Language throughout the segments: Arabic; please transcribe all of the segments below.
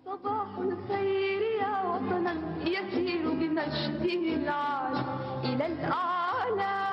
صباح الخير يا وطنا يسير بمجده العال إلى الأعلى.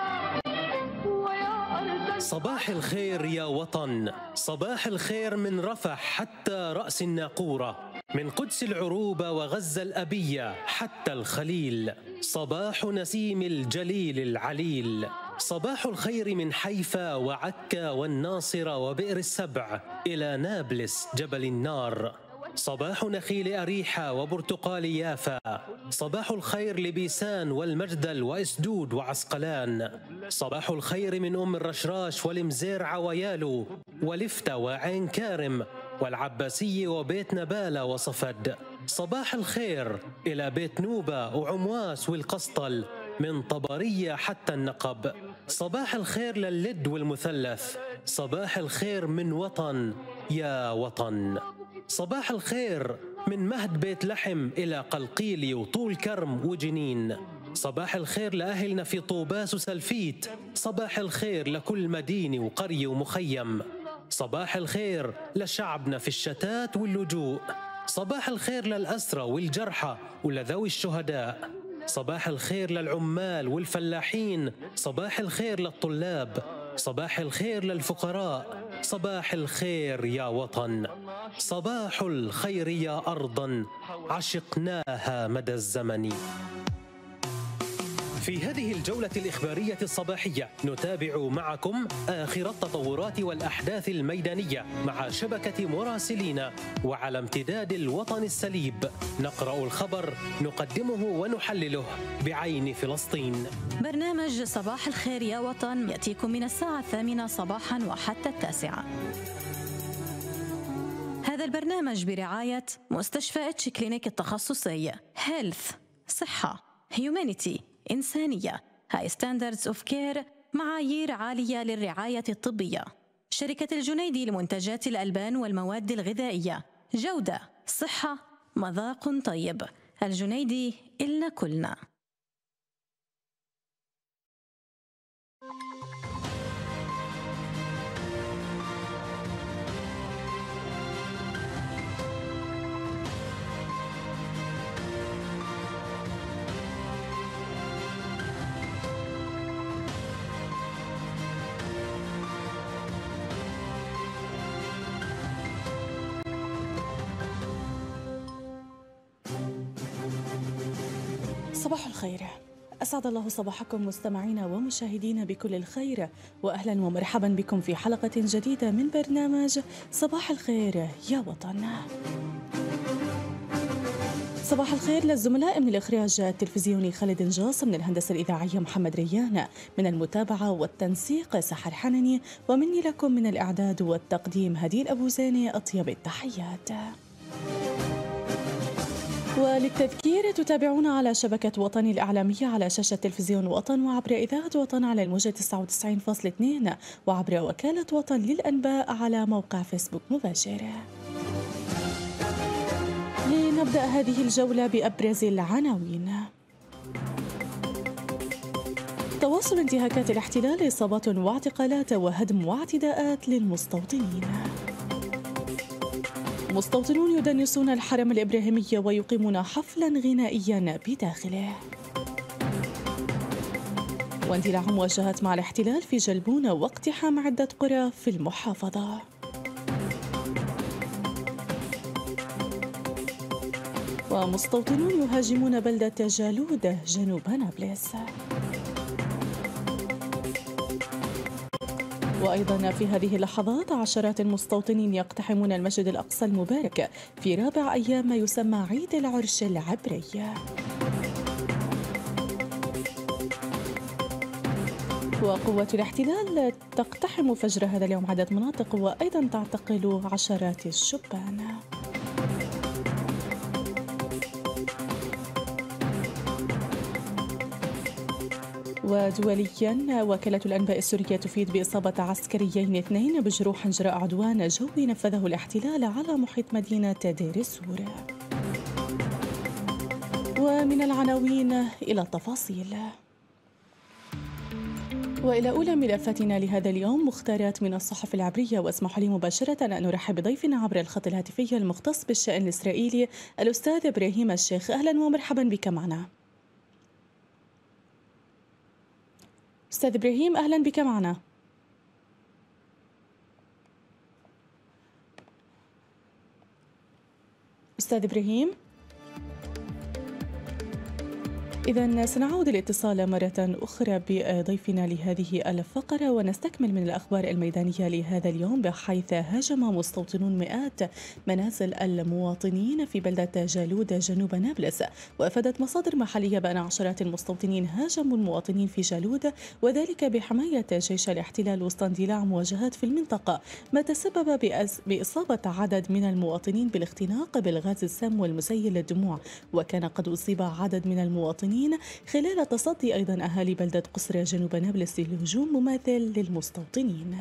صباح الخير يا وطن، صباح الخير من رفح حتى رأس الناقورة، من قدس العروبة وغزة الأبية حتى الخليل. صباح نسيم الجليل العليل. صباح الخير من حيفا وعكا والناصرة وبئر السبع إلى نابلس جبل النار. صباح نخيل أريحة وبرتقال يافا. صباح الخير لبيسان والمجدل وإسدود وعسقلان. صباح الخير من أم الرشراش والمزيرعة ويالو ولفتة وعين كارم والعباسية وبيت نبالة وصفد. صباح الخير إلى بيت نوبة وعمواس والقسطل من طبرية حتى النقب. صباح الخير للد والمثلث. صباح الخير من وطن يا وطن. صباح الخير من مهد بيت لحم إلى قلقيلي وطول كرم وجنين. صباح الخير لأهلنا في طوباس وسلفيت. صباح الخير لكل مدينة وقرية ومخيم. صباح الخير لشعبنا في الشتات واللجوء. صباح الخير للأسرى والجرحى ولذوي الشهداء. صباح الخير للعمال والفلاحين. صباح الخير للطلاب. صباح الخير للفقراء. صباح الخير يا وطن. صباح الخير يا أرضا عشقناها مدى الزمن. في هذه الجولة الإخبارية الصباحية نتابع معكم آخر التطورات والأحداث الميدانية مع شبكة مراسلين وعلى امتداد الوطن السليب. نقرأ الخبر، نقدمه ونحلله بعين فلسطين. برنامج صباح الخير يا وطن يأتيكم من الساعة 8 صباحا وحتى 9. هذا البرنامج برعاية مستشفى اتش كلينيك التخصصي، هيلث صحة، هيومانيتي إنسانية، هاي ستاندردز اوف كير معايير عالية للرعاية الطبية، شركة الجنيدي لمنتجات الألبان والمواد الغذائية، جودة، صحة، مذاق طيب. الجنيدي إلنا كلنا. صباح الخير، أسعد الله صباحكم مستمعينا ومشاهدينا بكل الخير، وأهلا ومرحبا بكم في حلقة جديدة من برنامج صباح الخير يا وطن. صباح الخير للزملاء من الإخراج التلفزيوني خالد نجاص، من الهندسة الإذاعية محمد ريان، من المتابعة والتنسيق سحر حنني، ومني لكم من الإعداد والتقديم هديل أبو زينة أطيب التحيات. وللتذكير تتابعونا على شبكة وطني الإعلامية على شاشة تلفزيون وطن وعبر إذاعة وطن على الموجة 99.2 وعبر وكالة وطن للأنباء على موقع فيسبوك مباشر. لنبدأ هذه الجولة بأبرز العناوين. تواصل انتهاكات الاحتلال، إصابات واعتقالات وهدم واعتداءات للمستوطنين. مستوطنون يدنسون الحرم الإبراهيمي ويقيمون حفلا غنائيا بداخله. واندلاع مواجهات مع الاحتلال في جلبون واقتحام عدة قرى في المحافظة. ومستوطنون يهاجمون بلدة جالود جنوب نابلس. وأيضا في هذه اللحظات عشرات المستوطنين يقتحمون المسجد الأقصى المبارك في رابع أيام ما يسمى عيد العرش العبري. وقوة الاحتلال تقتحم فجر هذا اليوم عدة مناطق وأيضا تعتقل عشرات الشبان. ودوليا وكالة الأنباء السورية تفيد بإصابة عسكريين 2 بجروح جراء عدوان جوي نفذه الاحتلال على محيط مدينة دير السور. ومن العناوين إلى التفاصيل. وإلى أولى ملفاتنا لهذا اليوم، مختارات من الصحف العبرية، واسمحوا لي مباشرة أن نرحب بضيفنا عبر الخط الهاتفي المختص بالشأن الإسرائيلي الأستاذ إبراهيم الشيخ. أهلا ومرحبا بك معنا. أستاذ إبراهيم أهلا بك معنا. أستاذ إبراهيم، إذا سنعود الاتصال مرة أخرى بضيفنا لهذه الفقرة ونستكمل من الأخبار الميدانية لهذا اليوم، بحيث هاجم مستوطنون مئات منازل المواطنين في بلدة جالود جنوب نابلس. وأفادت مصادر محلية بأن عشرات المستوطنين هاجموا المواطنين في جالود، وذلك بحماية جيش الاحتلال وسط اندلاع مواجهات في المنطقة، ما تسبب بإصابة عدد من المواطنين بالاختناق بالغاز السام والمسيل للدموع. وكان قد أصيب عدد من المواطنين خلال تصدي أيضا أهالي بلدة قصرى جنوب نابلس لهجوم مماثل للمستوطنين.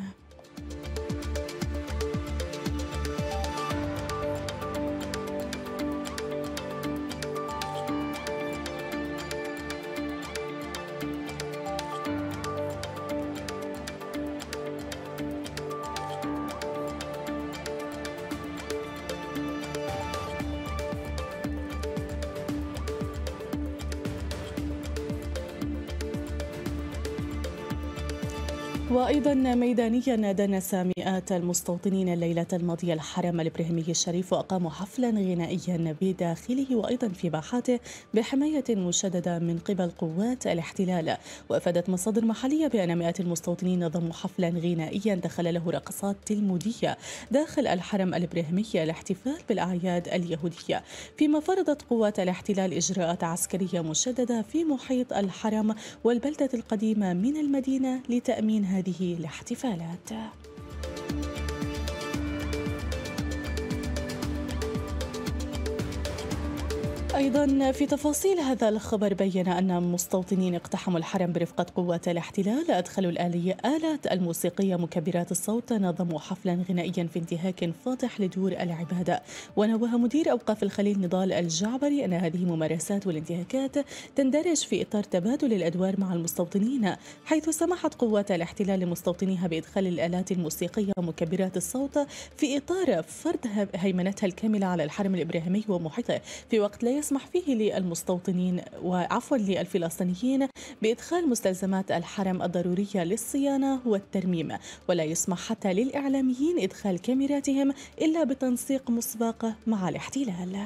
وأيضا ميدانيا دنس مئات المستوطنين الليلة الماضية الحرم الإبراهيمي الشريف، وأقاموا حفلا غنائيا بداخله وأيضا في باحاته بحماية مشددة من قبل قوات الاحتلال. وأفادت مصادر محلية بأن مئات المستوطنين نظموا حفلا غنائيا دخل له رقصات تلمودية داخل الحرم الإبراهيمي الاحتفال بالأعياد اليهودية، فيما فرضت قوات الاحتلال إجراءات عسكرية مشددة في محيط الحرم والبلدة القديمة من المدينة لتأمين هذه الاحتفالات. أيضا في تفاصيل هذا الخبر، بين أن مستوطنين اقتحموا الحرم برفقة قوات الاحتلال أدخلوا الآلات الموسيقية مكبرات الصوت، نظموا حفلا غنائيا في انتهاك فاضح لدور العبادة. ونوه مدير أوقاف الخليل نضال الجعبري أن هذه الممارسات والانتهاكات تندرج في إطار تبادل الأدوار مع المستوطنين، حيث سمحت قوات الاحتلال لمستوطنيها بإدخال الآلات الموسيقية ومكبرات الصوت في إطار فرض هيمنتها الكاملة على الحرم الإبراهيمي ومحيطه، في وقت لا يسمح فيه للفلسطينيين بإدخال مستلزمات الحرم الضرورية للصيانة والترميم، ولا يسمح حتى للإعلاميين إدخال كاميراتهم إلا بتنسيق مسبق مع الاحتلال.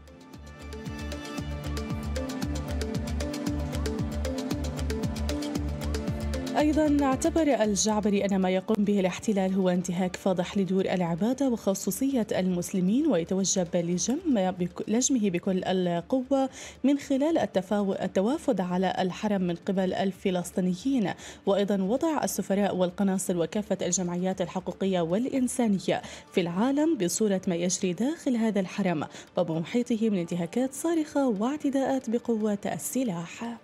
أيضا اعتبر الجعبري أن ما يقوم به الاحتلال هو انتهاك فاضح لدور العبادة وخصوصية المسلمين، ويتوجب لجمه بكل القوة من خلال التوافد على الحرم من قبل الفلسطينيين، وأيضا وضع السفراء والقناصل وكافة الجمعيات الحقوقية والإنسانية في العالم بصورة ما يجري داخل هذا الحرم وبمحيطه من انتهاكات صارخة واعتداءات بقوة السلاح.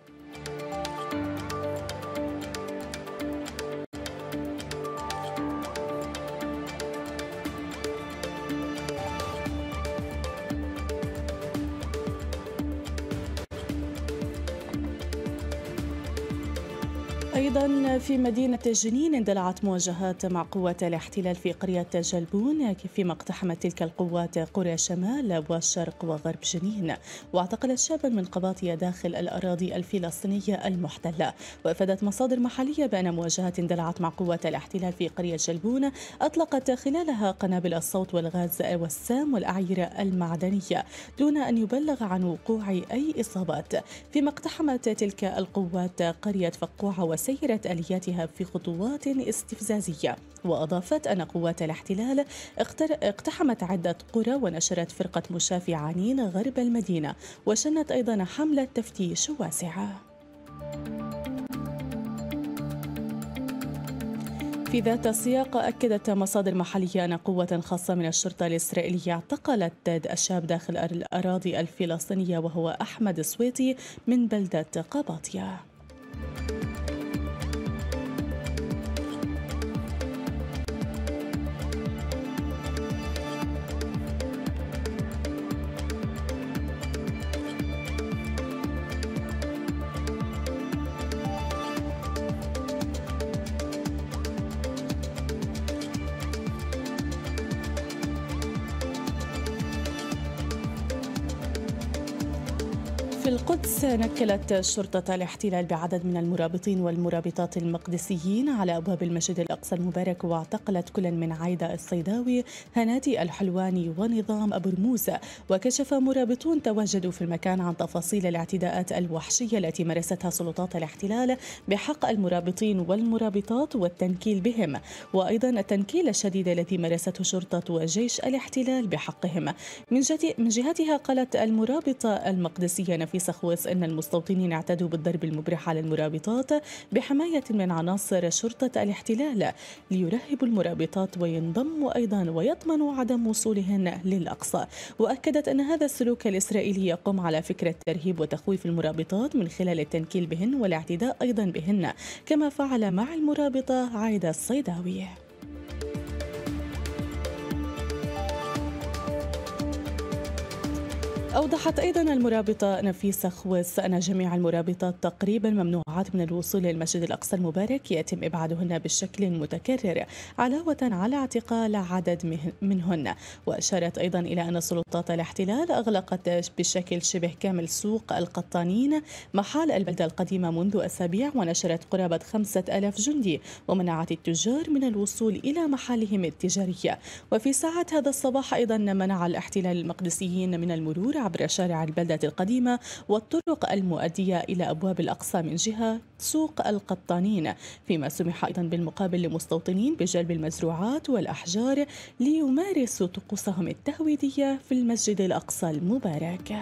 أيضا في مدينة جنين اندلعت مواجهات مع قوات الاحتلال في قرية جلبون، فيما اقتحمت تلك القوات قرى شمال وشرق وغرب جنين، واعتقلت شابا من قباطية داخل الأراضي الفلسطينية المحتلة. وأفادت مصادر محلية بأن مواجهات اندلعت مع قوات الاحتلال في قرية جلبون أطلقت خلالها قنابل الصوت والغاز والسام والأعيرة المعدنية دون أن يبلغ عن وقوع أي إصابات، فيما اقتحمت تلك القوات قرية فقوعة وسيرت آلياتها في خطوات استفزازية. وأضافت أن قوات الاحتلال اقتحمت عدة قرى ونشرت فرقة مشافي عنين غرب المدينة، وشنت أيضا حملة تفتيش واسعة. في ذات السياق، أكدت مصادر محلية أن قوة خاصة من الشرطة الإسرائيلية اعتقلت الشاب داخل الأراضي الفلسطينية وهو أحمد السويطي من بلدة قباطية. وفي القدس نكلت شرطة الاحتلال بعدد من المرابطين والمرابطات المقدسيين على أبواب المسجد الأقصى المبارك، واعتقلت كل من عايدة الصيداوي، هنادي الحلواني ونظام أبو رموز. وكشف مرابطون تواجدوا في المكان عن تفاصيل الاعتداءات الوحشية التي مارستها سلطات الاحتلال بحق المرابطين والمرابطات والتنكيل بهم، وأيضا التنكيل الشديد الذي مارسته شرطة وجيش الاحتلال بحقهم. من جهتها قالت المرابطة المقدسية نفيسة خويس إن المستوطنين اعتدوا بالضرب المبرح على المرابطات بحماية من عناصر شرطة الاحتلال ليرهبوا المرابطات وينضموا أيضا ويضمنوا عدم وصولهن للأقصى. وأكدت أن هذا السلوك الإسرائيلي يقوم على فكرة ترهيب وتخويف المرابطات من خلال التنكيل بهن والاعتداء أيضا بهن، كما فعل مع المرابطة عايدة الصيداوي. أوضحت أيضا المرابطة نفيسة خويس أن جميع المرابطات تقريبا ممنوعات من الوصول للمسجد الأقصى المبارك، يتم إبعادهن بشكل متكرر علاوة على اعتقال عدد منهن. وأشارت أيضا إلى أن سلطات الاحتلال أغلقت بشكل شبه كامل سوق القطانين محال البلدة القديمة منذ أسابيع، ونشرت قرابة 5000 جندي ومنعت التجار من الوصول إلى محالهم التجارية. وفي ساعات هذا الصباح أيضا منع الاحتلال المقدسيين من المرور عبر شارع البلدة القديمة والطرق المؤدية إلى أبواب الأقصى من جهة سوق القطانين، فيما سمح أيضا بالمقابل لمستوطنين بجلب المزروعات والأحجار ليمارسوا طقوسهم التهويدية في المسجد الأقصى المبارك.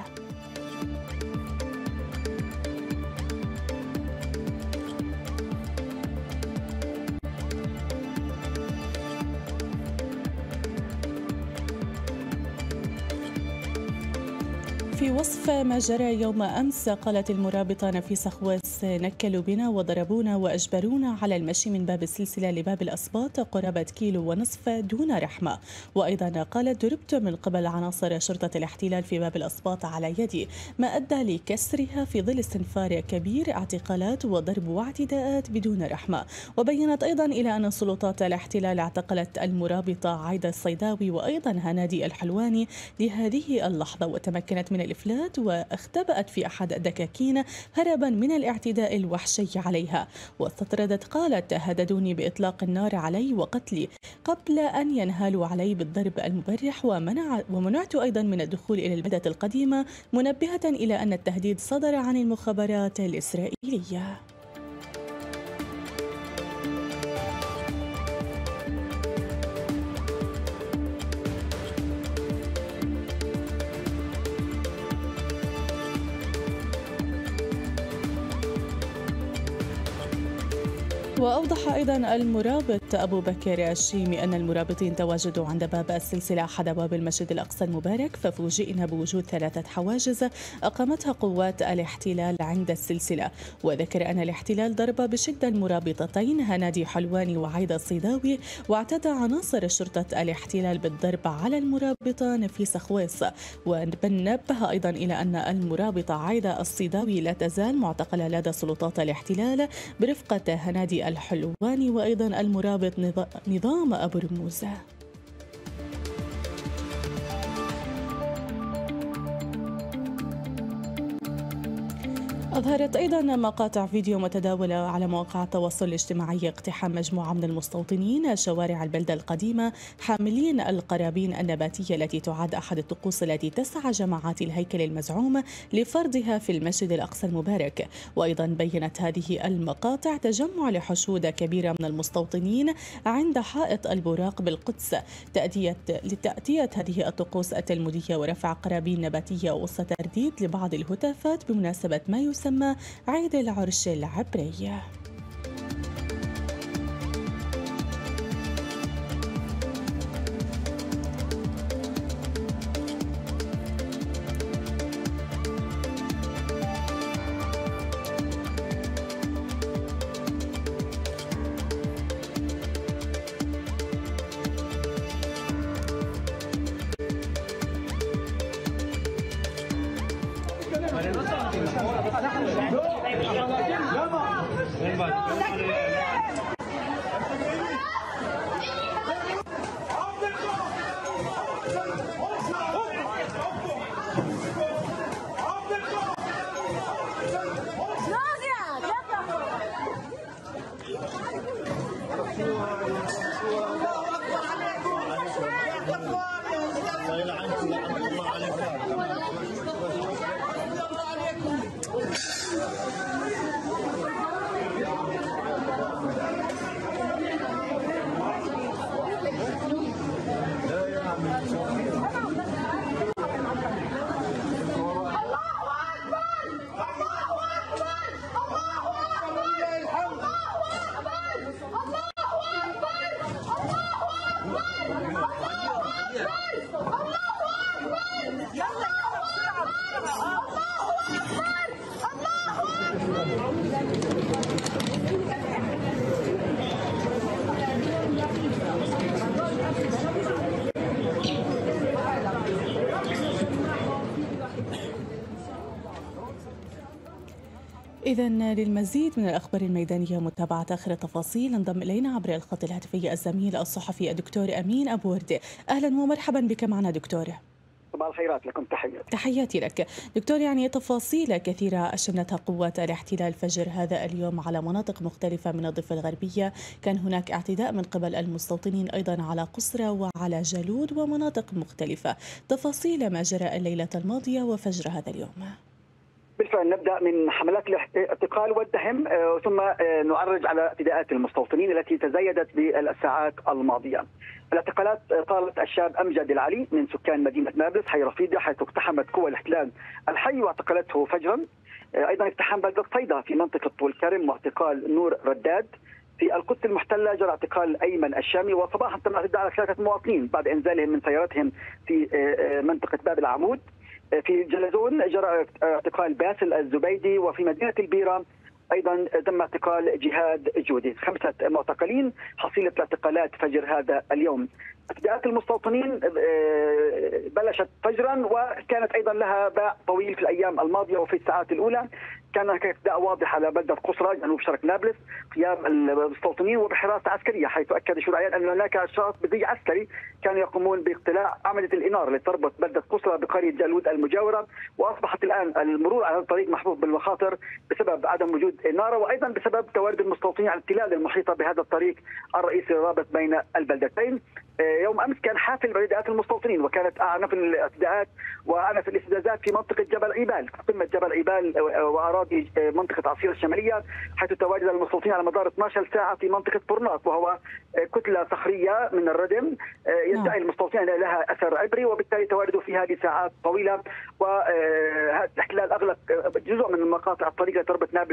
في وصف ما جرى يوم أمس قالت المرابطة نفيسة خويس نكلوا بنا وضربونا وأجبرونا على المشي من باب السلسلة لباب الأسباط قرابة 1.5 كيلو دون رحمة. وأيضا قالت ضربت من قبل عناصر شرطة الاحتلال في باب الأسباط على يدي، ما أدى لكسرها في ظل استنفار كبير، اعتقالات وضرب واعتداءات بدون رحمة. وبينت أيضا إلى أن سلطات الاحتلال اعتقلت المرابطة عايدة الصيداوي وأيضا هنادي الحلواني لهذه اللحظة، وتمكنت من الإفلات واختبأت في أحد الدكاكين هربا من الاعتداء الوحشي عليها. واستطردت قالت هددوني بإطلاق النار علي وقتلي قبل أن ينهالوا علي بالضرب المبرح، ومنعت أيضا من الدخول إلى البلدة القديمة، منبهة إلى أن التهديد صدر عن المخابرات الإسرائيلية. وأوضح أيضا المرابط أبو بكر الشيمي أن المرابطين تواجدوا عند باب السلسلة أحد أبواب المسجد الأقصى المبارك، ففوجئنا بوجود 3 حواجز أقامتها قوات الاحتلال عند السلسلة. وذكر أن الاحتلال ضرب بشدة المرابطتين هنادي حلواني وعايدة الصيداوي، واعتدى عناصر شرطة الاحتلال بالضرب على المرابطة نفيسة خويس. ونبه أيضا إلى أن المرابطة عايدة الصيداوي لا تزال معتقلة لدى سلطات الاحتلال برفقة هنادي الحلواني وأيضا المرابط نظام أبو رموز. أظهرت أيضا مقاطع فيديو متداولة على مواقع التواصل الاجتماعي اقتحام مجموعة من المستوطنين شوارع البلدة القديمة حاملين القرابين النباتية التي تعد أحد الطقوس التي تسعى جماعات الهيكل المزعوم لفرضها في المسجد الأقصى المبارك. وأيضا بيّنت هذه المقاطع تجمع لحشود كبيرة من المستوطنين عند حائط البراق بالقدس لتأتية هذه الطقوس التلمودية ورفع قرابين نباتية وسط ترديد لبعض الهتافات بمناسبة ما يسمى عيد العرش العبري. إذا للمزيد من الأخبار الميدانية متابعة آخر التفاصيل انضم إلينا عبر الخط الهاتفي الزميل الصحفي الدكتور أمين أبو وردة. أهلا ومرحبا بك معنا دكتور. صباح الخيرات لكم. تحياتي لك دكتور. يعني تفاصيل كثيرة أشنتها قوات الاحتلال فجر هذا اليوم على مناطق مختلفة من الضفة الغربية. كان هناك اعتداء من قبل المستوطنين أيضا على قصرة وعلى جالود ومناطق مختلفة. تفاصيل ما جرى الليلة الماضية وفجر هذا اليوم. بالفعل نبدأ من حملات الاعتقال والدهم ثم نعرج على اعتداءات المستوطنين التي تزايدت بالساعات الماضية. الاعتقالات طالت الشاب أمجد العلي من سكان مدينة نابلس حي رفيدة، حيث اقتحمت قوى الاحتلال الحي واعتقلته فجرا. أيضا اقتحام بلدة صيدا في منطقة طول كرم واعتقال نور رداد. في القدس المحتلة جرى اعتقال أيمن الشامي، وصباحا تم الاعتداء على 3 مواطنين بعد إنزالهم من سيارتهم في منطقة باب العمود. في جلزون جرى اعتقال باسل الزبيدي، وفي مدينة البيرة أيضا تم اعتقال جهاد جودي. 5 معتقلين حصيلة الاعتقالات فجر هذا اليوم. اعتداءات المستوطنين بلشت فجرا وكانت أيضا لها باع طويل في الأيام الماضية وفي الساعات الأولى. كان هناك اعتداء واضح على بلدة قصرى جنوب شرق نابلس قيام المستوطنين وبحراسة عسكرية، حيث أكد شرعيا أن هناك أشخاص بزي عسكري كانوا يقومون باقتلاع أعمدة الإنارة التي تربط بلدة قصرى بقرية جالود المجاورة. وأصبحت الآن المرور على الطريق محفوظ بالمخاطر بسبب عدم وجود إنارة، وأيضا بسبب توارد المستوطنين على التلال المحيطة بهذا الطريق الرئيسي الرابط بين البلدتين. يوم أمس كان حافل باعتداءات المستوطنين، وكانت أعنف الاعتداءات وأعنف الاستفزازات في منطقة جبل عيبال، قمة جبل عيبال وأراضي منطقة عصير الشمالية، حيث تواجد المستوطنين على مدار 12 ساعة في منطقة برناط، وهو كتلة صخرية من الردم يدعي المستوطنين لها أثر عبري، وبالتالي تواجدوا فيها لساعات طويلة. وهذا الاحتلال أغلق جزء من مقاطع الطريق التي تربط نابلس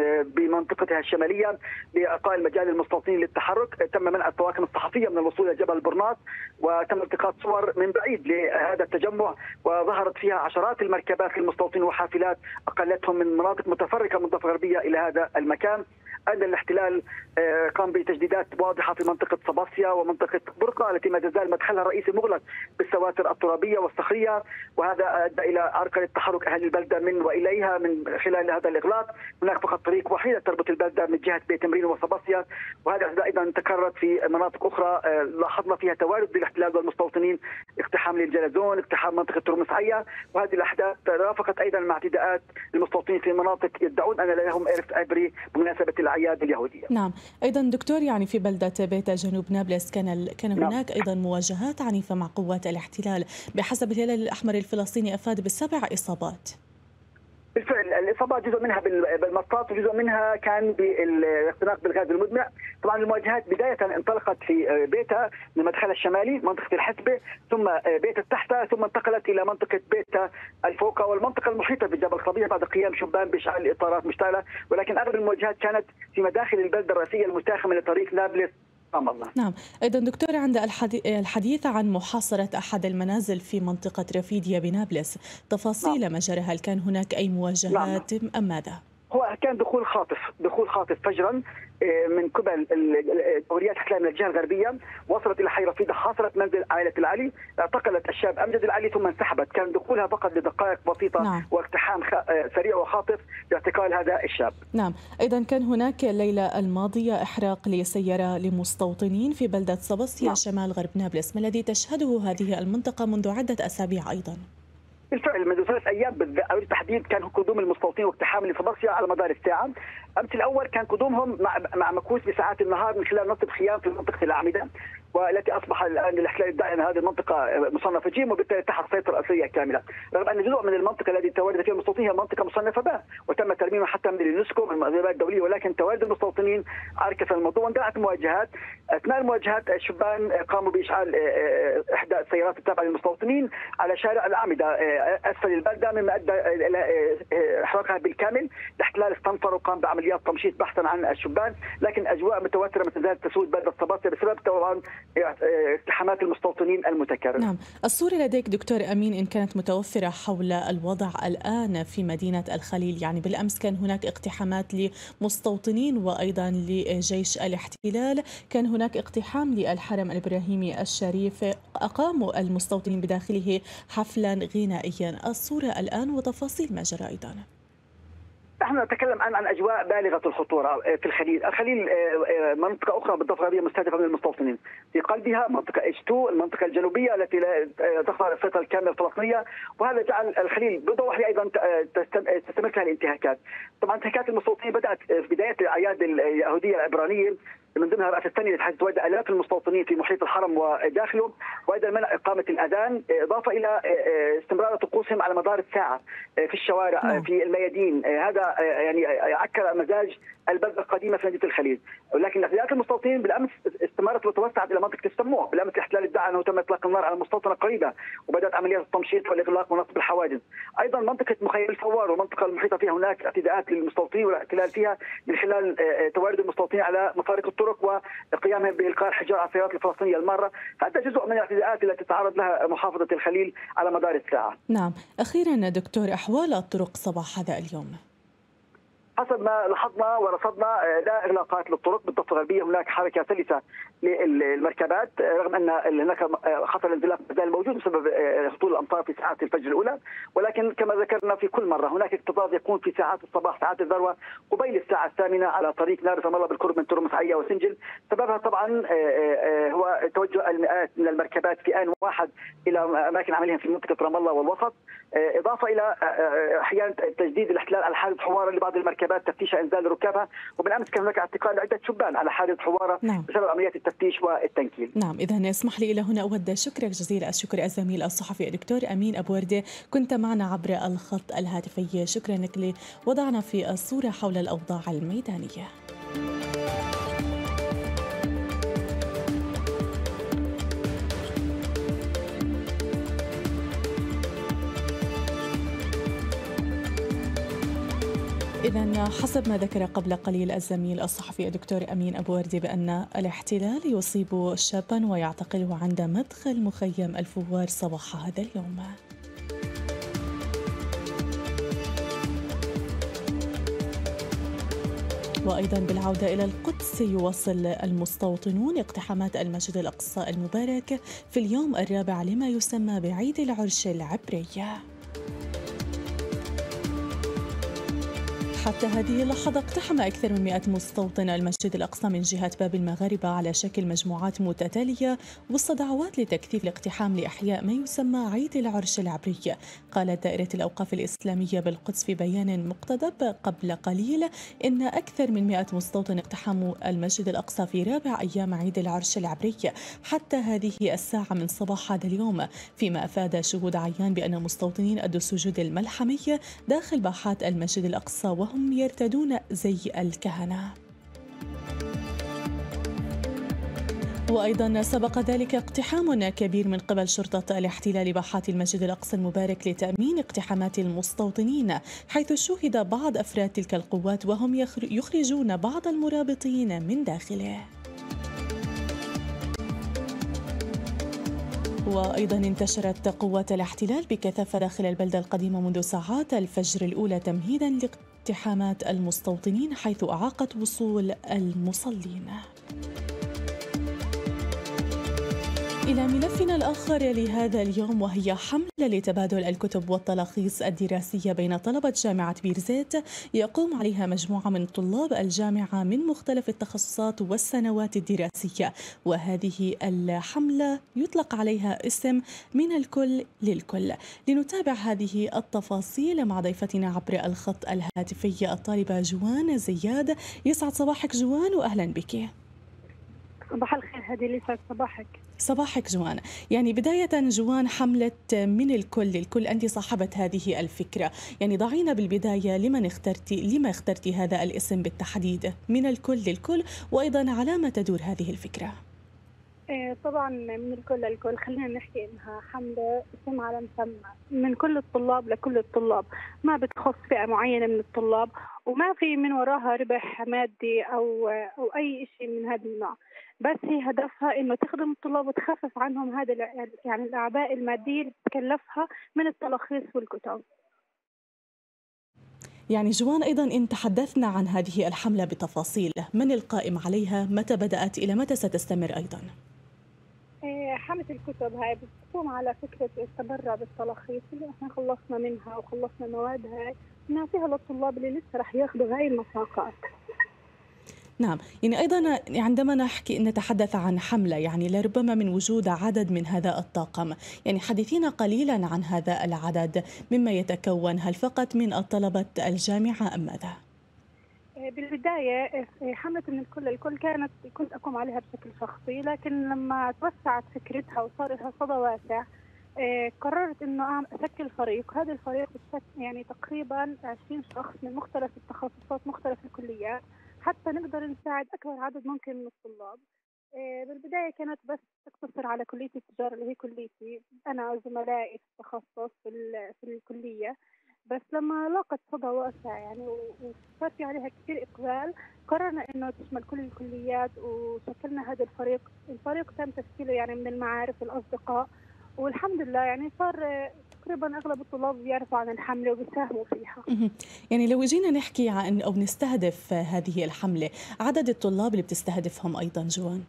بمنطقتها الشمالية لإعطاء المجال للمستوطنين للتحرك. تم منع الطواقم الصحفية من الوصول إلى جبل برناط، وتم التقاط صور من بعيد لهذا التجمع، وظهرت فيها عشرات المركبات للمستوطنين وحافلات أقلتهم من مناطق متفرقة من الضفة الغربية إلى هذا المكان. أيضا الاحتلال قام بتجديدات واضحة في منطقة صباسيا ومنطقة برقة التي ما تزال مدخلها الرئيسي مغلق بالسواتر الترابية والصخرية، وهذا أدى إلى عرقلة تحرك أهل البلدة من وإليها من خلال هذا الإغلاق. هناك فقط طريق وحيدة تربط البلدة من جهة بيت تمرين وصباسيا، وهذا أيضا تكرر في مناطق أخرى لاحظنا فيها توارد بالاحتلال والمستوطنين، اقتحام للجلزون، اقتحام منطقة ترمس عيا. وهذه الأحداث رافقت أيضا مع اعتداءات المستوطنين في مناطق يدعون أن لهم إرث عبري بمناسبة الأعياد اليهودية. نعم. أيضا دكتور، يعني في بلدة بيتا جنوب نابلس كان هناك أيضا مواجهات عنيفة مع قوات الاحتلال. بحسب الهلال الأحمر الفلسطيني أفاد ب7 إصابات. بالفعل الاصابات جزء منها بالمطاط وجزء منها كان بالاختناق بالغاز المدمع. طبعا المواجهات بدايه انطلقت في بيتا من مدخلها الشمالي منطقه الحسبه، ثم بيتا تحتها، ثم انتقلت الى منطقه بيتا الفوقه والمنطقه المحيطه بجبل صبيح بعد قيام شبان باشعال اطارات مشتعله، ولكن اغلب المواجهات كانت في مداخل البلده الرئيسيه المتاخمه لطريق نابلس. نعم. أيضا دكتور، عند الحديث عن محاصرة أحد المنازل في منطقة رفيديا بنابلس، تفاصيل ما جرى، هل كان هناك أي مواجهات أم ماذا؟ هو كان دخول خاطف فجرا من قبل دوريات الاحتلال من الجهه الغربيه، وصلت الى حي رفيده، حاصرت منزل عائله العلي، اعتقلت الشاب امجد العلي ثم انسحبت. كان دخولها فقط لدقائق بسيطه. نعم. واقتحام سريع وخاطف لاعتقال هذا الشاب. نعم. ايضا كان هناك الليله الماضيه احراق لسياره لمستوطنين في بلده صباسيا. نعم. شمال غرب نابلس، ما الذي تشهده هذه المنطقه منذ عده اسابيع ايضا؟ بالفعل منذ 3 أيام بالتحديد كان قدوم المستوطنين واقتحام لصباسيا على مدار الساعة. أمس الأول كان قدومهم مع مكوس بساعات النهار من خلال نصب خيام في منطقة الأعمدة، والتي اصبح الان الاحتلال يدعي ان هذه المنطقه مصنفه جيم وبالتالي تحت سيطره اسريه كامله، رغم ان جزء من المنطقه التي تواجد فيها المستوطنين هي منطقه مصنفه ب وتم ترميمها حتى من اليونسكو من المنظمات الدوليه، ولكن تواجد المستوطنين عركه الموضوع واندلعت مواجهات. اثناء المواجهات الشبان قاموا باشعال احدى السيارات التابعه للمستوطنين على شارع الاعمده اسفل البلده، مما ادى الى احراقها بالكامل. الاحتلال استنفر وقام بعمليات تمشيط بحثا عن الشبان، لكن اجواء متوتره ما تزال تسود بلده صباطه بسبب طبعا اقتحامات المستوطنين المتكرره. نعم، الصورة لديك دكتور أمين إن كانت متوفرة حول الوضع الآن في مدينة الخليل، يعني بالأمس كان هناك اقتحامات لمستوطنين وأيضا لجيش الاحتلال، كان هناك اقتحام للحرم الإبراهيمي الشريف، أقاموا المستوطنين بداخله حفلا غنائيا. الصورة الآن وتفاصيل ما جرى أيضا. نحن نتكلم عن اجواء بالغه الخطوره في الخليل، الخليل منطقه اخرى بالضفه الغربيه مستهدفه من المستوطنين، في قلبها منطقه H2 المنطقه الجنوبيه التي لا تخضع للسيطره الكامله الفلسطينيه، وهذا جعل الخليل بضوحه ايضا تستمر فيها الانتهاكات. طبعا انتهاكات المستوطنين بدات في بدايه الاعياد اليهوديه العبرانيه، من ضمنها رأس الثانية حيث تواجد آلاف المستوطنين في محيط الحرم وداخله، وأيضا منع إقامة الأذان، إضافة إلى استمرار طقوسهم على مدار الساعة في الشوارع في الميادين. هذا يعني عكر مزاج البلدة القديمة في مدينة الخليل. ولكن اعتداءات المستوطنين بالأمس استمرت وتوسعت إلى منطقة السموع. بالأمس الاحتلال ادعى أنه تم إطلاق النار على مستوطنة قريبة وبدأت عمليات التمشيط والإغلاق ونصب الحواجز. أيضا منطقة مخيم الفوار والمنطقة المحيطة فيها هناك اعتداءات للمستوطنين والاحتلال فيها من خلال توارد المستوطنين على مفارق الطرق وقيامهم بإلقاء الحجار على السيارات الفلسطينية المارة. هذا جزء من الاعتداءات التي تتعرض لها محافظة الخليل على مدار الساعة. نعم، أخيرا دكتور، أحوال الطرق صباح هذا اليوم؟ حسب ما لاحظنا ورصدنا لا اغلاقات للطرق بالضفه الغربيه، هناك حركه سلسه للمركبات رغم ان هناك خطر الانزلاق ما زال موجود بسبب هطول الامطار في ساعات الفجر الاولى، ولكن كما ذكرنا في كل مره هناك اكتظاظ يكون في ساعات الصباح ساعات الذروه قبيل الساعه 8 على طريق نابلس رام الله بالقرب من ترمس عيا وسنجل. سببها طبعا هو توجه المئات من المركبات في آن واحد الى اماكن عملهم في منطقه رام الله والوسط، اضافه الى احيانا تجديد الاحتلال على حادث حواره لبعض المركبات تفتيش انزال ركابها، وبالامس كان هناك اعتقال عده شبان على حادث حواره بسبب عمليات التفتيش والتنكيل. نعم، اذا اسمح لي الى هنا اود شكرك جزيل الشكر الزميل الصحفي الدكتور امين ابو ورده، كنت معنا عبر الخط الهاتفي. شكرا لك لوضعنا في الصوره حول الاوضاع الميدانيه. إذن حسب ما ذكر قبل قليل الزميل الصحفي الدكتور أمين أبو وردي بأن الاحتلال يصيب شابا ويعتقله عند مدخل مخيم الفوار صباح هذا اليوم. وأيضا بالعودة إلى القدس، يواصل المستوطنون اقتحامات المسجد الأقصى المبارك في اليوم الرابع لما يسمى بعيد العرش العبري. حتى هذه اللحظة اقتحم أكثر من 100 مستوطن المسجد الأقصى من جهة باب المغاربة على شكل مجموعات متتالية وسط دعوات لتكثيف الاقتحام لإحياء ما يسمى عيد العرش العبري. قالت دائرة الأوقاف الإسلامية بالقدس في بيان مقتضب قبل قليل إن أكثر من 100 مستوطن اقتحموا المسجد الأقصى في رابع أيام عيد العرش العبري حتى هذه الساعة من صباح هذا اليوم، فيما أفاد شهود عيان بأن مستوطنين أدوا السجود الملحمي داخل باحات المسجد الأقصى وهم يرتدون زي الكهنة. وأيضا سبق ذلك اقتحام كبير من قبل شرطة الاحتلال باحات المسجد الأقصى المبارك لتأمين اقتحامات المستوطنين، حيث شوهد بعض أفراد تلك القوات وهم يخرجون بعض المرابطين من داخله. وأيضا انتشرت قوات الاحتلال بكثافة داخل البلدة القديمة منذ ساعات الفجر الأولى تمهيدا لاقتحامات المستوطنين، حيث أعاقت وصول المصلين. إلى ملفنا الآخر لهذا اليوم، وهي حملة لتبادل الكتب والتلخيص الدراسية بين طلبة جامعة بيرزيت يقوم عليها مجموعة من طلاب الجامعة من مختلف التخصصات والسنوات الدراسية، وهذه الحملة يطلق عليها اسم من الكل للكل. لنتابع هذه التفاصيل مع ضيفتنا عبر الخط الهاتفي الطالبة جوان زياد. يسعد صباحك جوان وأهلا بك. صباح الخير، هذه ليست صباحك. صباحك جوان. يعني بداية جوان، حملة من الكل أنت صاحبة هذه الفكرة، يعني ضعينا بالبداية لما اخترتي هذا الاسم بالتحديد، من الكل للكل، وأيضا على ما تدور هذه الفكرة؟ طبعا من الكل للكل، خلينا نحكي انها حمله اسم على مسمى، من كل الطلاب لكل الطلاب، ما بتخص فئه معينه من الطلاب، وما في من وراها ربح مادي او اي شيء من هذا النوع، بس هي هدفها انه تخدم الطلاب وتخفف عنهم هذا يعني الاعباء الماديه اللي بتكلفها من التلخيص والكتب. يعني جوان، أيضا إن تحدثنا عن هذه الحملة بتفاصيل، من القائم عليها، متى بدأت، إلى متى ستستمر أيضا؟ حملة الكتب هاي بتقوم على فكرة التبرع بالتلخيص اللي احنا خلصنا منها وخلصنا موادها، نعطيها للطلاب اللي لسه رح ياخذوا هاي المساقات. نعم، يعني أيضا عندما نتحدث عن حملة، يعني لربما من وجود عدد من هذا الطاقم، يعني حدثينا قليلا عن هذا العدد، مما يتكون، هل فقط من الطلبة الجامعة أم ماذا؟ بالبداية حملة من الكل للكل كنت أقوم عليها بشكل شخصي، لكن لما توسعت فكرتها وصار لها صدى واسع قررت إنه أشكل فريق. هذا الفريق يعني تقريبا 20 شخص من مختلف التخصصات، مختلف الكليات، حتى نقدر نساعد أكبر عدد ممكن من الطلاب. بالبداية كانت بس تقتصر على كلية التجارة اللي هي كليتي، أنا وزملائي في التخصص في الكلية، بس لما لاقت صدى واسع يعني وصار في عليها كثير إقبال، قررنا إنه تشمل كل الكليات وشكلنا هذا الفريق تم تشكيله يعني من المعارف والأصدقاء، والحمد لله يعني صار تقريبا أغلب الطلاب بيعرفوا عن الحملة وبيساهموا فيها. يعني لو جينا نحكي عن أو نستهدف هذه الحملة، عدد الطلاب اللي بتستهدفهم أيضا جوان؟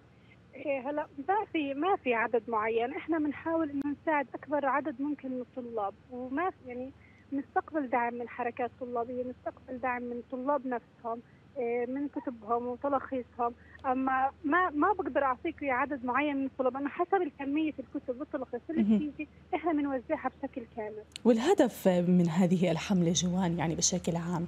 هلا ما في عدد معين، احنا بنحاول انه نساعد اكبر عدد ممكن من الطلاب، وما يعني نستقبل دعم من حركات طلابيه، نستقبل دعم من الطلاب نفسهم، من كتبهم وتلخيصهم، اما ما بقدر اعطيك عدد معين من الطلاب، انا حسب الكميه الكتب والتلخيص اللي بتيجي احنا بنوزعها بشكل كامل. والهدف من هذه الحملة جوان يعني بشكل عام؟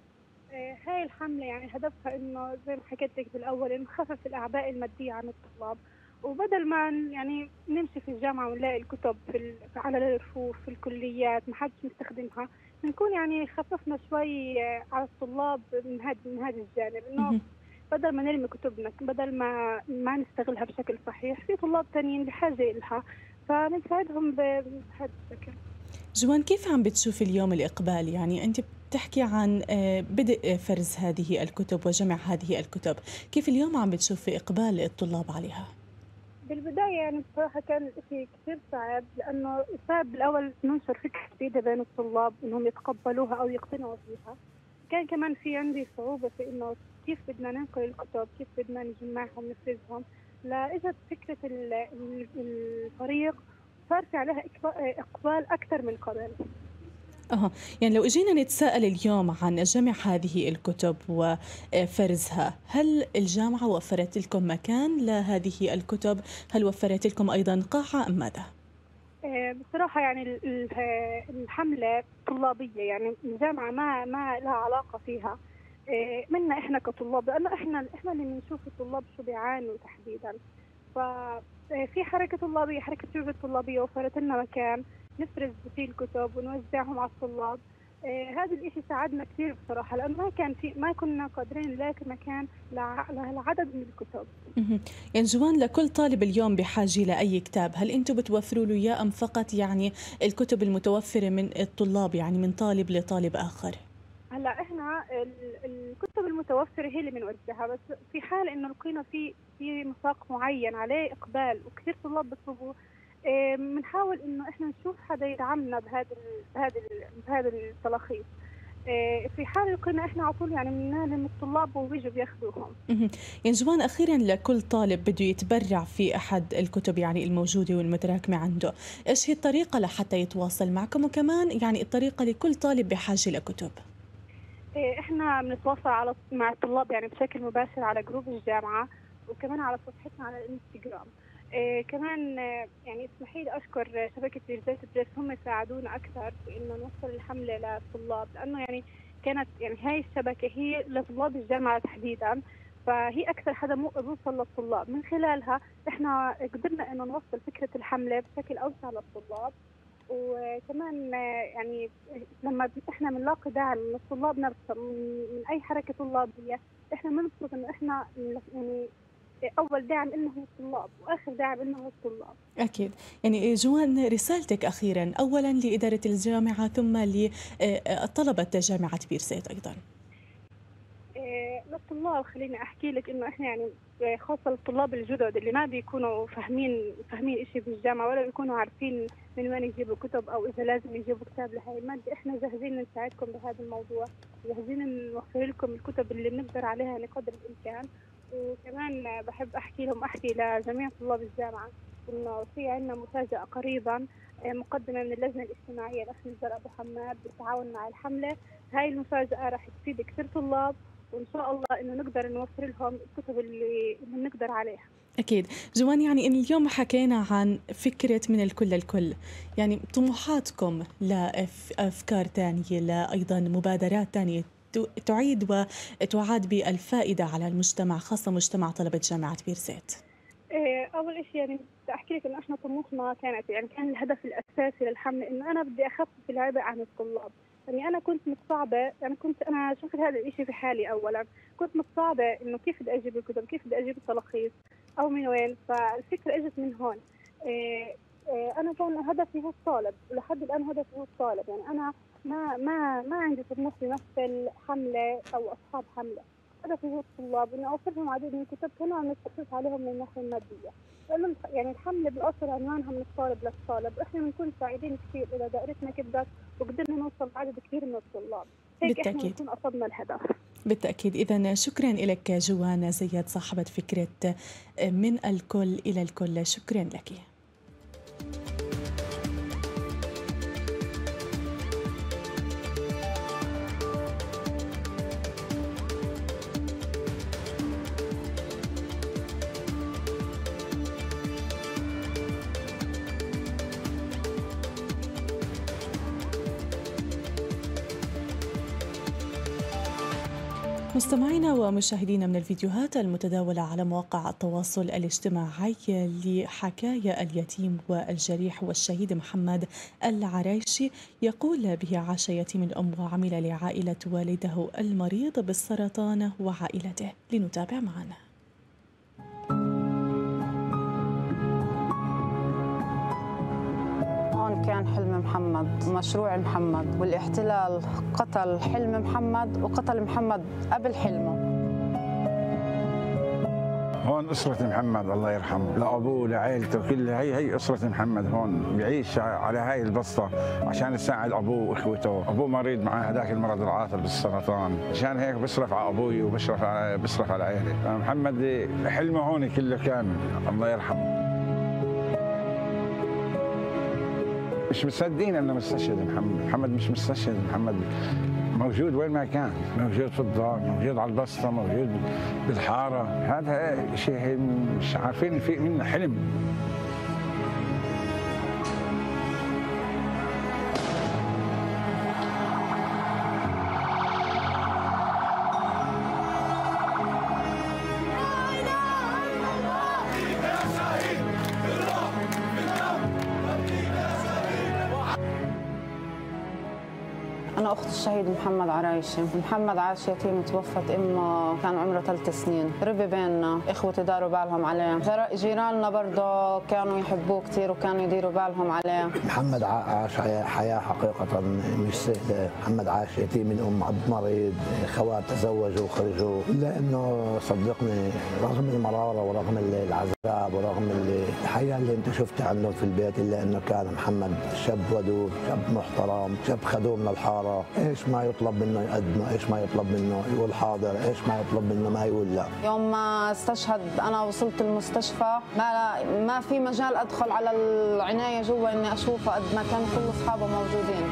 هاي الحملة يعني هدفها إنه زي ما حكيت لك بالأول، إنه نخفف الأعباء المادية عن الطلاب، وبدل ما يعني نمشي في الجامعة ونلاقي الكتب على الرفوف في الكليات ما حدش مستخدمها، نكون يعني خففنا شوي على الطلاب من هذا الجانب، إنه بدل ما نرمي كتبنا، بدل ما نستغلها بشكل صحيح، في طلاب تانيين بحاجة إلها، فنساعدهم بهذا الشكل. جوان، كيف عم بتشوف اليوم الإقبال؟ يعني أنت بتحكي عن بدء فرز هذه الكتب وجمع هذه الكتب، كيف اليوم عم بتشوفي إقبال الطلاب عليها؟ بالبداية يعني بصراحة كان الإشي كثير صعب، لأنه صعب بالأول ننشر فكرة جديدة بين الطلاب إنهم يتقبلوها أو يقتنعوا فيها. كان كمان في عندي صعوبة في إنه كيف بدنا ننقل الكتب، كيف بدنا نجمعهم نفرزهم. لإجت فكرة الفريق صار في عليها إقبال أكثر من قبل. يعني لو اجينا نتساءل اليوم عن جمع هذه الكتب وفرزها، هل الجامعة وفرت لكم مكان لهذه الكتب؟ هل وفرت لكم أيضا قاعة أم ماذا؟ بصراحة يعني الحملة طلابية، يعني الجامعة ما لها علاقة فيها منا إحنا كطلاب، لأنه إحنا اللي بنشوف الطلاب شو بيعانوا تحديدا. ففي حركة طلابية، حركة شباب الطلابية وفرت لنا مكان نفرز فيه الكتب ونوزعهم على الطلاب. هذا الإشي ساعدنا كثير بصراحة، لأنه ما كنا قادرين نلاقي مكان لعدد من الكتب. يعني جوان، لكل طالب اليوم بحاجة لأي كتاب، هل أنتم بتوفروا له إياه أم فقط يعني الكتب المتوفرة من الطلاب، يعني من طالب لطالب آخر؟ هلا احنا الكتب المتوفره هي اللي بنوزعها، بس في حال انه لقينا في مساق معين عليه اقبال وكثير طلاب بيطلبوا، بنحاول انه احنا نشوف حدا يدعمنا بهذا التلخيص. في حال لقينا احنا على طول يعني بنعلم الطلاب وبيجوا بياخذوهم. يعني جوان، اخيرا لكل طالب بده يتبرع في احد الكتب يعني الموجوده والمتراكمه عنده، ايش هي الطريقه لحتى يتواصل معكم؟ وكمان يعني الطريقه لكل طالب بحاجه لكتب. احنا بنتواصل مع الطلاب يعني بشكل مباشر على جروب الجامعه، وكمان على صفحتنا على الانستغرام. كمان يعني اسمحي لي اشكر شبكه رجال بريس، هم ساعدونا اكثر في انه نوصل الحمله للطلاب، لانه يعني كانت يعني هاي الشبكه هي لطلاب الجامعه تحديدا، فهي اكثر حدا بوصل للطلاب. من خلالها احنا قدرنا انه نوصل فكره الحمله بشكل اوسع للطلاب. وكمان يعني لما احنا بنلاقي دعم من الطلاب نفسهم من اي حركه طلابيه، احنا بنبسط انه احنا يعني اول داعم انه هو الطلاب واخر داعم انه هو الطلاب. اكيد. يعني جوان، رسالتك اخيرا اولا لاداره الجامعه ثم لطلبه جامعه بيرزيت ايضا. للطلاب خليني احكي لك انه احنا يعني خاصه الطلاب الجدد اللي ما بيكونوا فاهمين شيء بالجامعه ولا بيكونوا عارفين من وين يجيبوا كتب او اذا لازم يجيبوا كتاب لهي الماده، احنا جاهزين نساعدكم بهذا الموضوع، جاهزين نوفر لكم الكتب اللي بنقدر عليها بقدر الامكان. وكمان بحب احكي لجميع طلاب الجامعه انه في عندنا مفاجاه قريبا مقدمه من اللجنه الاجتماعيه الاخ نزار ابو حماد بالتعاون مع الحمله. هاي المفاجاه راح تفيد كثير طلاب، وإن شاء الله إنه نقدر نوفر لهم الكتب اللي نقدر عليها. أكيد. جوان، يعني إن اليوم حكينا عن فكرة من الكل للكل، يعني طموحاتكم لأفكار تانية، لأيضا مبادرات تانية تعيد وتعاد بالفائدة على المجتمع، خاصة مجتمع طلبة جامعة بيرزيت. أول شيء يعني بدي أحكي لك إنه إحنا طموحنا كان الهدف الأساسي للحملة إنه أنا بدي أخفف العبء عن الطلاب. يعني أنا كنت متصعبة، أنا شفت هذا الشيء في حالي أولا، كنت متصعبة إنه كيف بدي أجيب الكتب، كيف بدي أجيب التلخيص أو من وين، فالفكرة إجت من هون. أنا كان هدفي هو الطالب، ولحد الآن هدفي هو الطالب. يعني أنا ما عندي طموح بمثل حملة أو أصحاب حملة، هدفي هو الطلاب، إني أوفرهم عديد من الكتب كمان نستفيد عليهم من الناحية المادية. لأنه يعني الحملة بالأصل عنوانها من الطالب للطالب، وإحنا بنكون سعيدين كثير إذا دائرتنا كبرت وقدرنا نوصل لعدد كبير من الطلاب، هيك بالتأكيد. إحنا بنكون قصدنا الهدف. بالتأكيد. إذن شكرا لك جوان زياد، صاحبة فكرة من الكل إلى الكل، شكرا لك. مستمعينا ومشاهدينا، من الفيديوهات المتداولة على مواقع التواصل الاجتماعي لحكاية اليتيم والجريح والشهيد محمد العرايشي، يقول به عاش يتيم الأم وعمل لعائلة والده المريض بالسرطان وعائلته. لنتابع معنا. كان حلم محمد ومشروع محمد، والاحتلال قتل حلم محمد وقتل محمد قبل حلمه. هون أسرة محمد الله يرحمه، لأبوه لعائلته كلها، هي أسرة محمد هون بيعيش على هاي البسطة عشان يساعد أبوه وإخوته. أبوه مريض معاه هذاك المرض العاطل بالسرطان، عشان هيك بصرف على أبوي وبصرف على عائلة. محمد حلمه هون كله كان الله يرحمه. مش مصدقين انه مستشهد محمد مش مستشهد. محمد موجود وين ما كان، موجود في الدار، موجود على البسطه، موجود بالحاره. هذا شيء مش عارفين في منه حلم. أنا أخت الشهيد محمد عرايشي. محمد عاش يتيم، توفت أمه كان عمره 3 سنين، ربي بيننا، إخوتي داروا بالهم عليه، جيراننا برضه كانوا يحبوه كثير وكانوا يديروا بالهم عليه. محمد عاش حياة حقيقة مش سهلة. محمد عاش يتيم من أم، أب مريض، خوات تزوجوا وخرجوا، إلا إنه صدقني رغم المرارة ورغم العذاب ورغم الحياة اللي أنت شفتها عنده في البيت، إلا إنه كان محمد شاب ودود، شاب محترم، شاب خدوم للحارة. ايش ما يطلب منه يقدمه، ايش ما يطلب منه يقول حاضر، ايش ما يطلب منه ما يقول لا. يوم ما استشهد انا وصلت المستشفى ما في مجال ادخل على العنايه جوا اني اشوفه قد ما كانوا كل اصحابه موجودين.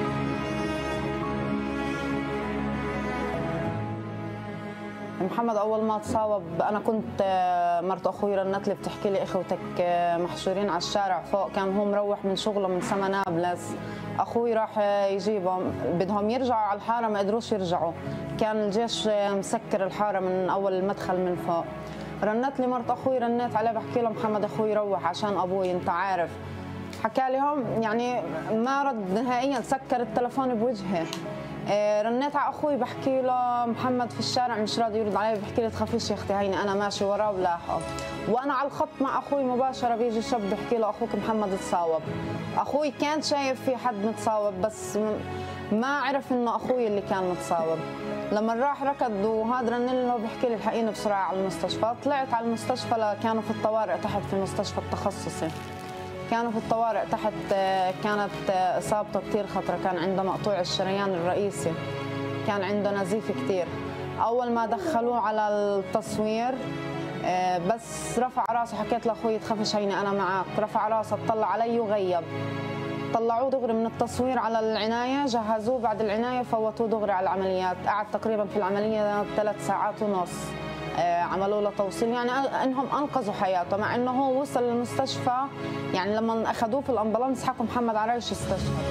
محمد اول ما تصاوب انا كنت مرت اخوي رنت لي بتحكي لي اخوتك محشورين على الشارع فوق، كان هو مروح من شغله من سما نابلس، اخوي راح يجيبهم، بدهم يرجعوا على الحاره ما قدروش يرجعوا، كان الجيش مسكر الحاره من اول المدخل من فوق. رنت لي مرت اخوي، رنيت عليه بحكي له محمد اخوي روح عشان ابوي انت عارف. حكى لهم يعني ما رد نهائيا، سكر التلفون بوجهي. رنيت على اخوي بحكي له محمد في الشارع مش راضي يرد علي، بحكي لي تخافيش يا اختي هيني انا ماشي وراه ولاحقه. وانا على الخط مع اخوي مباشره بيجي شاب بحكي له اخوك محمد تصاوب. اخوي كان شايف في حد متصاوب بس ما عرف انه اخوي اللي كان متصاوب. لما راح ركض وهذا رن له بحكي لي الحقيني بسرعه على المستشفى. طلعت على المستشفى، كانوا في الطوارئ تحت في المستشفى التخصصي، كانوا في الطوارئ تحت. كانت اصابته كثير خطره، كان عنده مقطوع الشريان الرئيسي، كان عنده نزيف كثير. اول ما دخلوه على التصوير بس رفع راسه، حكيت لاخوي تخافش هيني انا معك، رفع راسه اطلع علي وغيب. طلعوه دغري من التصوير على العنايه، جهزوه بعد العنايه فوتوه دغري على العمليات. قعد تقريبا في العمليه 3 ساعات ونص. عملوا له توصيل، يعني انهم انقذوا حياته، مع انه هو وصل للمستشفى. يعني لما اخذوه في الامبولانس حكوا محمد عرايش استشهد.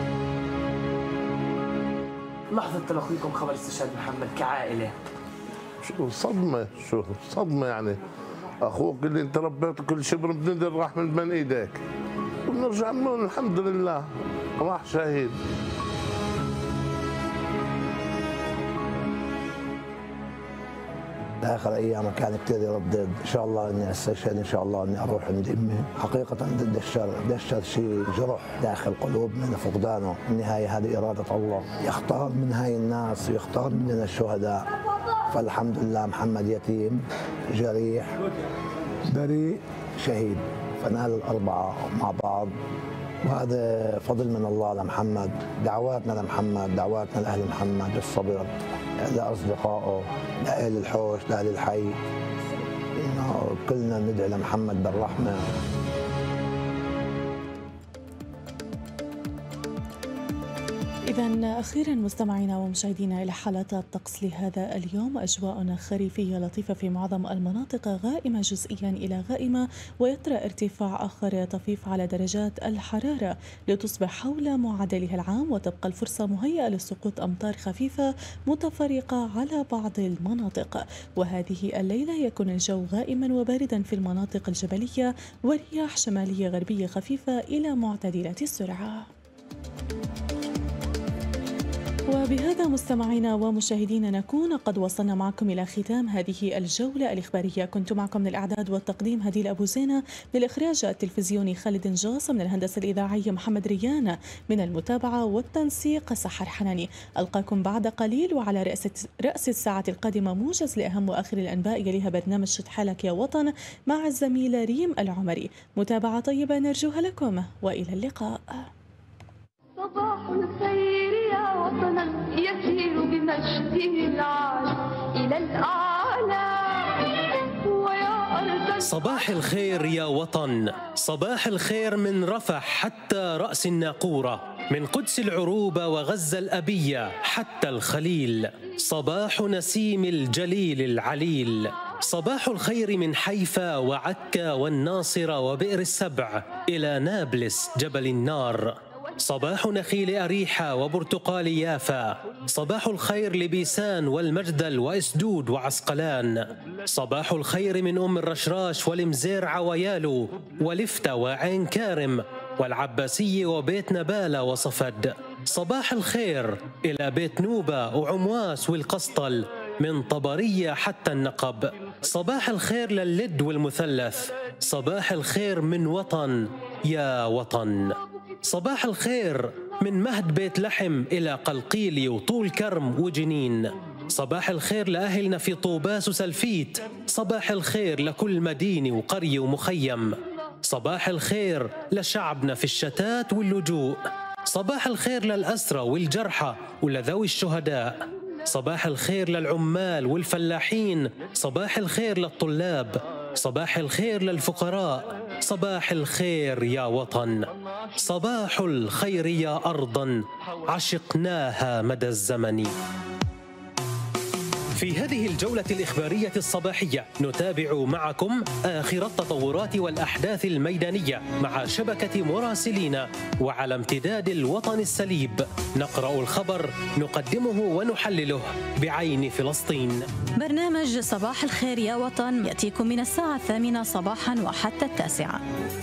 لحظه تلقيكم خبر استشهاد محمد كعائله، شو صدمه يعني. اخوك اللي انت ربيته كل شبر بندر راح من بين ايديك، ونرجع نقول الحمد لله راح شهيد. اخر ايام كان كثير يردد ان شاء الله اني استشهد، ان شاء الله اني اروح عند امي. حقيقه دشر شيء جرح داخل قلوبنا لفقدانه. النهايه هذه اراده الله، يختار من هاي الناس ويختار مننا الشهداء. فالحمد لله محمد يتيم جريح بريء شهيد، فنال الاربعه مع بعض، وهذا فضل من الله لمحمد. دعواتنا لمحمد، دعواتنا لاهل محمد بالصبر، لاصدقائه، لاهل الحوش، لاهل الحي، انه كلنا ندعي لمحمد بالرحمه. إذا أخيرا مستمعينا ومشاهدينا إلى حالات الطقس لهذا اليوم. أجواء خريفية لطيفة في معظم المناطق، غائمة جزئيا إلى غائمة، ويطرأ ارتفاع آخر طفيف على درجات الحرارة لتصبح حول معدلها العام، وتبقى الفرصة مهيئة لسقوط أمطار خفيفة متفرقة على بعض المناطق. وهذه الليلة يكون الجو غائما وباردا في المناطق الجبلية، ورياح شمالية غربية خفيفة إلى معتدلة السرعة. وبهذا مستمعينا ومشاهدينا نكون قد وصلنا معكم إلى ختام هذه الجولة الإخبارية. كنت معكم من الإعداد والتقديم هديل أبو زينة، من الإخراج التلفزيوني خالد نجاص، من الهندسة الإذاعية محمد ريان، من المتابعة والتنسيق سحر حناني. ألقاكم بعد قليل، وعلى رأس الساعة القادمة موجز لأهم وآخر الأنباء، يليها برنامج شد حالك يا وطن مع الزميلة ريم العمري. متابعة طيبة نرجوها لكم، وإلى اللقاء. صباح الخير يا وطنا يسير بمجده العال إلى الأعلى، ويا أرض صباح الخير يا وطن، صباح الخير من رفح حتى رأس الناقورة، من قدس العروبة وغزة الأبية حتى الخليل. صباح نسيم الجليل العليل. صباح الخير من حيفا وعكا والناصرة وبئر السبع إلى نابلس جبل النار. صباح نخيل أريحة وبرتقال يافا. صباح الخير لبيسان والمجدل وإسدود وعسقلان. صباح الخير من أم الرشراش والمزيرعة ويالو ولفتة وعين كارم والعباسية وبيت نبالة وصفد. صباح الخير إلى بيت نوبة وعمواس والقسطل، من طبرية حتى النقب. صباح الخير للد والمثلث. صباح الخير من وطن يا وطن. صباح الخير من مهد بيت لحم إلى قلقيلي وطول كرم وجنين. صباح الخير لأهلنا في طوباس وسلفيت. صباح الخير لكل مدينة وقرية ومخيم. صباح الخير لشعبنا في الشتات واللجوء. صباح الخير للأسرى والجرحى ولذوي الشهداء. صباح الخير للعمال والفلاحين. صباح الخير للطلاب. صباح الخير للفقراء. صباح الخير يا وطن. صباح الخير يا أرضا عشقناها مدى الزمن. في هذه الجولة الإخبارية الصباحية نتابع معكم آخر التطورات والأحداث الميدانية مع شبكة مراسلين وعلى امتداد الوطن السليب. نقرأ الخبر، نقدمه ونحلله بعين فلسطين. برنامج صباح الخير يا وطن يأتيكم من الساعة 8 صباحا وحتى 9.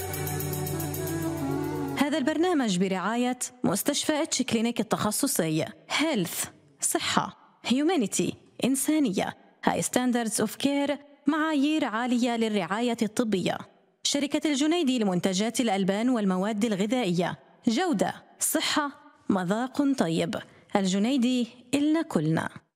هذا البرنامج برعاية مستشفى اتش كلينيك التخصصي، هيلث صحة، هيومانيتي إنسانية، هاي ستاندردز اوف كير معايير عالية للرعاية الطبية، شركة الجنيدي لمنتجات الألبان والمواد الغذائية، جودة، صحة، مذاق طيب. الجنيدي إلنا كلنا.